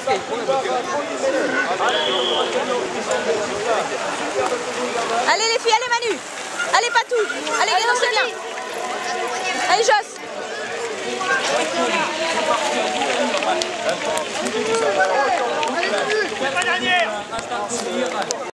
Allez les filles, allez Manu. Allez Patou. Allez Guénon, c'est bien. Allez Joss. La dernière.